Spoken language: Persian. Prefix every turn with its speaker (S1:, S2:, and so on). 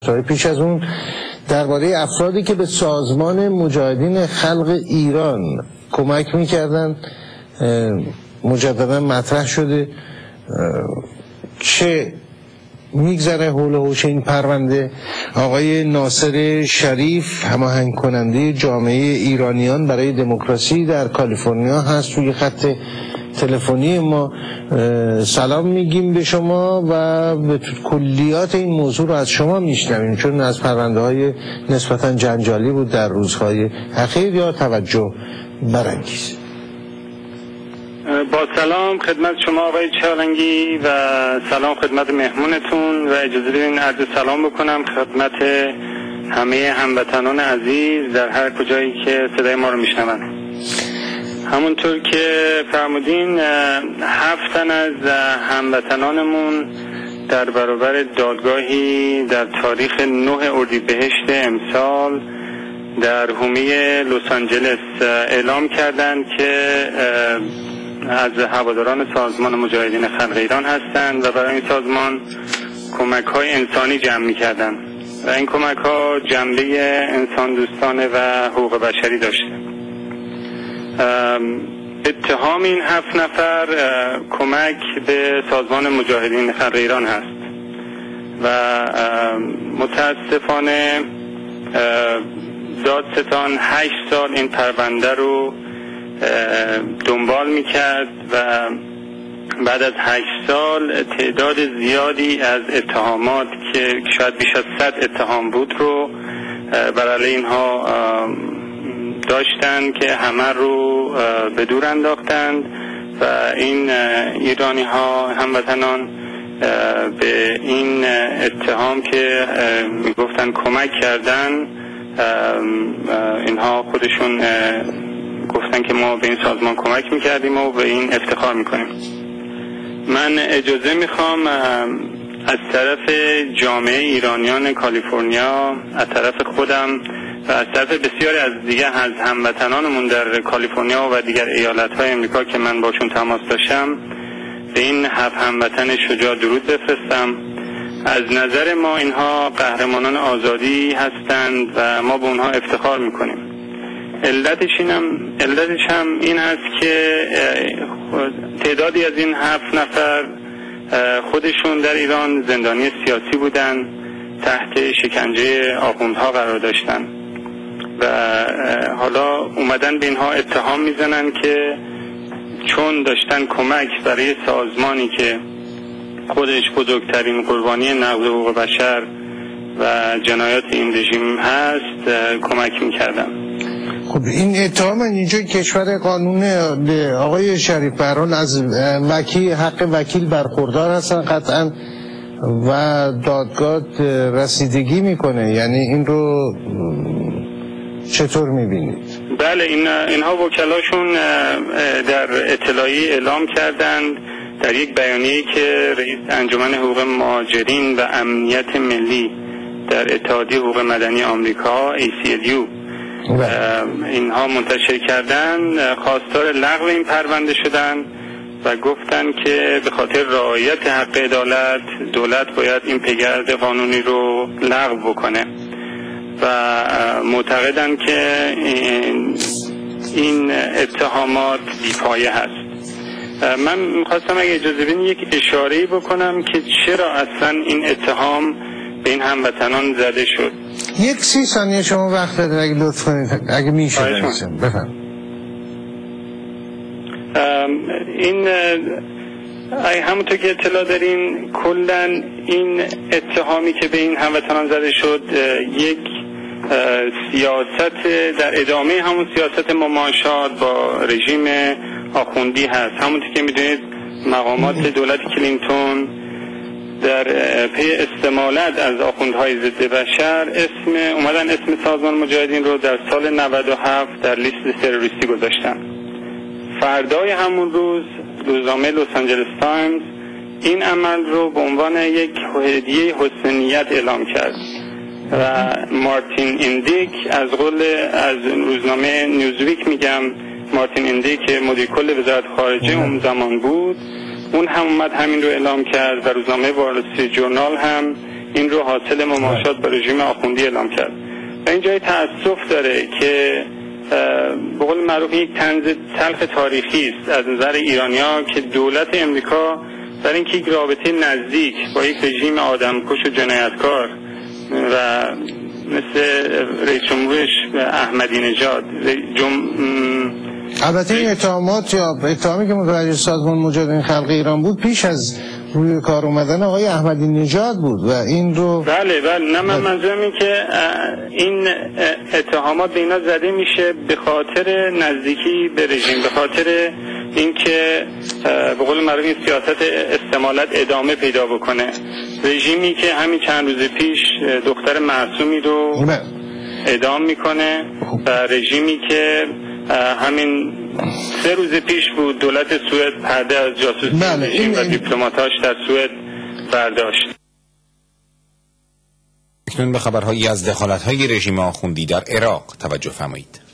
S1: هفته پیش از اون درباره افرادی که به سازمان مجاهدین خلق ایران کمک میکردن مجددا مطرح شده. چه میگذره حول و حوش این پرونده؟ آقای ناصر شریف، هماهنگ کننده جامعه ایرانیان برای دموکراسی در کالیفرنیا هست توی خط تلفنی ما. سلام میگیم به شما و به کلیات این موضوع رو از شما میشنویم، چون از پرونده های نسبتا جنجالی بود در روزهای اخیر یا توجه برانگیز.
S2: با سلام خدمت شما آقای چالنگی و سلام خدمت مهمونتون و اجازه بدین عرض سلام بکنم خدمت همه هموطنان عزیز در هر کجایی که صدای ما رو میشنون. همونطور که فرمودین 7 تن از هموطنانمون در برابر دادگاهی در تاریخ 9 اردیبهشت امسال در حومه لس آنجلس اعلام کردند که از هواداران سازمان مجاهدین خلق ایران هستند و برای این سازمان کمک‌های انسانی جمع می‌کردند و این کمک‌ها جنبه انسان دوستانه و حقوق بشری داشته. اتهام این 7 نفر کمک به سازمان مجاهدین خلق ایران هست و متاسفانه دادستان 8 سال این پرونده رو دنبال میکرد و بعد از 8 سال تعداد زیادی از اتهامات که شاید بیش از 100 اتهام بود رو بر علیه اینها داشتن که همه رو به دور انداختند و این ایرانی ها هموطنان به این اتهام که میگفتن کمک کردن اینها خودشون گفتن که ما به این سازمان کمک میکردیم و به این افتخار میکنیم. من اجازه میخوام از طرف جامعه ایرانیان کالیفرنیا، از طرف خودم و از طرف بسیاری از دیگه از هموطنانمون در کالیفرنیا و دیگر ایالت‌های امریکا که من باشون تماس داشتم به این 7 هموطن شجاع درود بفرستم. از نظر ما اینها قهرمانان آزادی هستند و ما به اونها افتخار میکنیم. علتش هم این هست که تعدادی از این 7 نفر خودشون در ایران زندانی سیاسی بودن، تحت شکنجه آخوندها قرار داشتن و حالا اومدن به اینها اتهام میزنن که چون داشتن کمک برای سازمانی که خودش بزرگترین قربانی نقض حقوق بشر و جنایات این رژیم هست کمک میکردن.
S1: خب این اتهام اینجا کشور قانون آقای شریف بران از حق وکیل برخوردار هستن قطعا و دادگاه رسیدگی میکنه، یعنی این رو چطور میبینید؟
S2: بله اینها وکلاشون در اطلاعیه اعلام کردند در یک بیانیه‌ای که رئیس انجمن حقوق مهاجرین و امنیت ملی در اتحادیه حقوق مدنی آمریکا ACLU اینها منتشر کردن خواستار لغو این پرونده شدن و گفتن که به خاطر رعایت حق عدالت دولت باید این پیگرد قانونی رو لغو بکنه و معتقدن که این اتهامات بی‌پایه هست. من می‌خواستم اگه اجازه بدین یک اشاره‌ای بکنم که چرا اصلا این اتهام به این هموطنان زده شد.
S1: 30 ثانیه شما وقت دارید اگه لطف کنید، اگه میشه بفرمایید.
S2: این همونطور که اطلاع دارین کلا این اتهامی که به این هموطنان زده شد یک سیاست در ادامه همون سیاست مماشات با رژیم آخوندی هست. همونطور که میدونید مقامات دولت کلینتون در پی استمالت از آخوندهای ضد بشر اومدن اسم سازمان مجاهدین رو در سال 97 در لیست تروریستی گذاشتن. فردای همون روز روزنامه لس آنجلس تایمز این عمل رو به عنوان یک هدیه حسنیت اعلام کرد و مارتین ایندیک از روزنامه نیوزویک میگم، مارتین ایندیک که مدیر کل وزارت خارجه اون زمان بود، اون هم اومد همین رو اعلام کرد و روزنامه وال استریت جورنال هم این رو حاصل مماشات با رژیم آخوندی اعلام کرد و این جای تأسف داره که به قول معروف یک طنز تلخ تاریخی است از نظر ایرانی‌ها که دولت امریکا برای اینکه یک رابطه نزدیک با یک رژیم آدمکش و جنایتکار و مثل رئیس جمهورش احمدی نژاد
S1: البته این اتهامات یا اتهامی که متوجه سازمان مجاهدین خلق ایران بود پیش از روی کار اومدن آقای احمدی نژاد بود و این رو
S2: بله نه من منظورم این که این اتهامات به اینا زده میشه به خاطر نزدیکی به رژیم، به خاطر اینکه به قول معروف این سیاست استمالت ادامه پیدا بکنه. رژیمی که همین چند روز پیش دختر معصومی رو اعدام میکنه و رژیمی که همین 3 روز پیش بود دولت سوئد پرده از جاسوسی رژیم و دیپلماتاش در سوئد برداشت.
S3: اکنون به خبرهایی از دخالت‌های رژیم آخوندی در عراق توجه فرمایید.